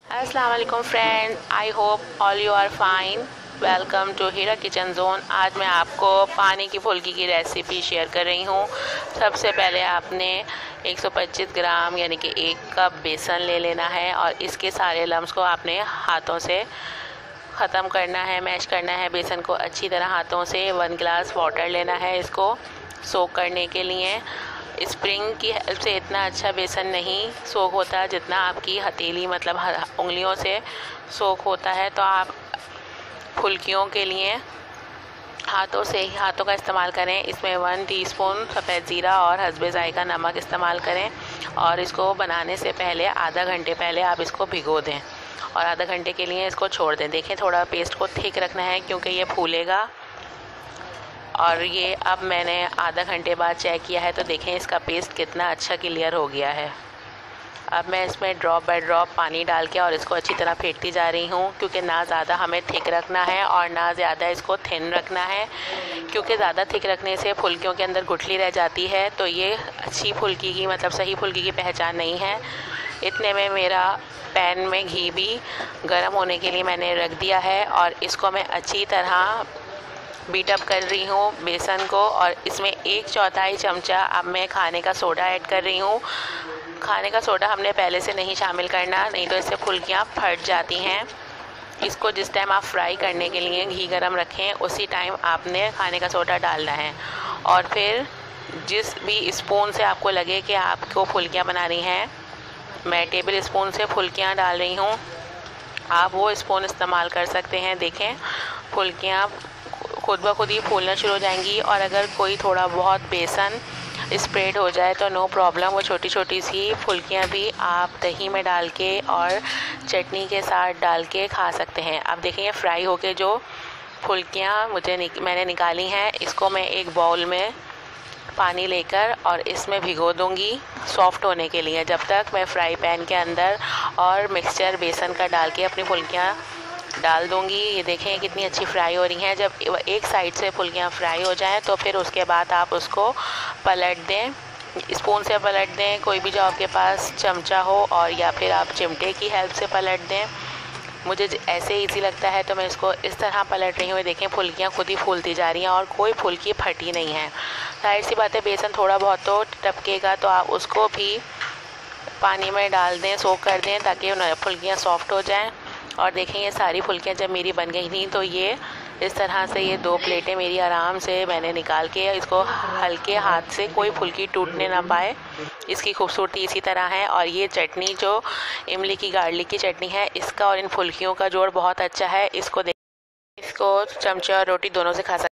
अस्सलाम वालेकुम friend, I hope all you are fine. Welcome to Heera kitchen zone. आज मैं आपको पानी की फुल्की की रेसिपी शेयर कर रही हूँ। सबसे पहले आपने 125 ग्राम यानी कि 1 कप बेसन ले लेना है और इसके सारे लम्स को आपने हाथों से ख़त्म करना है, मैश करना है बेसन को अच्छी तरह हाथों से। 1 गिलास वाटर लेना है इसको सोक करने के लिए। स्प्रिंग की हेल्प से इतना अच्छा बेसन नहीं सोख होता जितना आपकी हथेली मतलब उंगलियों से सोख होता है। तो आप फुल्कियों के लिए हाथों का इस्तेमाल करें। इसमें 1 टीस्पून सफ़ेद ज़ीरा और हस्बे ज़ायक़ा नमक इस्तेमाल करें और इसको बनाने से पहले आधा घंटे पहले आप इसको भिगो दें और आधा घंटे के लिए इसको छोड़ दें। देखें, थोड़ा पेस्ट को थिक रखना है क्योंकि ये फूलेगा। और ये अब मैंने आधा घंटे बाद चेक किया है तो देखें इसका पेस्ट कितना अच्छा क्लियर हो गया है। अब मैं इसमें ड्रॉप बाय ड्रॉप पानी डाल के और इसको अच्छी तरह फेंटती जा रही हूँ क्योंकि ना ज़्यादा हमें थिक रखना है और ना ज़्यादा इसको थिन रखना है, क्योंकि ज़्यादा थिक रखने से फुल्कियों के अंदर गुठली रह जाती है। तो ये अच्छी फुल्की की मतलब सही फुल्की की पहचान नहीं है। इतने में मेरा पैन में घी भी गर्म होने के लिए मैंने रख दिया है और इसको मैं अच्छी तरह बीट अप कर रही हूँ बेसन को। और इसमें 1/4 चमचा अब मैं खाने का सोडा ऐड कर रही हूँ। खाने का सोडा हमने पहले से नहीं शामिल करना, नहीं तो इससे फुल्कियाँ फट जाती हैं। इसको जिस टाइम आप फ्राई करने के लिए घी गरम रखें उसी टाइम आपने खाने का सोडा डालना है। और फिर जिस भी स्पून से आपको लगे कि आपको फुल्कियाँ बनानी हैं, मैं टेबल स्पून से फुल्कियाँ डाल रही हूँ, आप वो स्पून इस्तेमाल कर सकते हैं। देखें, फुल्कियाँ खुद ब खुद ही फूलना शुरू हो जाएंगी। और अगर कोई थोड़ा बहुत बेसन स्प्रेड हो जाए तो नो प्रॉब्लम, वो छोटी छोटी सी फुल्कियाँ भी आप दही में डाल के और चटनी के साथ डाल के खा सकते हैं। आप देखेंगे फ्राई होके जो फुल्कियाँ मैंने निकाली हैं, इसको मैं एक बाउल में पानी लेकर और इसमें भिगो दूंगी सॉफ्ट होने के लिए, जब तक मैं फ्राई पैन के अंदर और मिक्सचर बेसन का डाल के अपनी फुल्कियाँ डाल दूंगी। ये देखें कितनी अच्छी फ्राई हो रही हैं। जब एक साइड से फुल्कियाँ फ्राई हो जाएं तो फिर उसके बाद आप उसको पलट दें, स्पून से पलट दें, कोई भी जो आपके पास चमचा हो, और या फिर आप चिमटे की हेल्प से पलट दें। मुझे ऐसे इजी लगता है तो मैं इसको इस तरह पलट रही हूँ। देखें फुल्कियाँ खुद ही फूलती जा रही हैं और कोई फुल्की फटी नहीं है। जाहिर सी बात है बेसन थोड़ा बहुत तो टपकेगा, तो आप उसको भी पानी में डाल दें, सोक कर दें ताकि फुल्कियाँ सॉफ्ट हो जाएं। और देखें ये सारी फुल्कियाँ जब मेरी बन गई थी तो ये इस तरह से ये 2 प्लेटें मेरी आराम से मैंने निकाल के इसको हल्के हाथ से कोई फुल्की टूटने ना पाए, इसकी खूबसूरती इसी तरह है। और ये चटनी जो इमली की गार्लिक की चटनी है, इसका और इन फुल्कियों का जोड़ बहुत अच्छा है। इसको चमचे और रोटी दोनों से खा सकते हैं।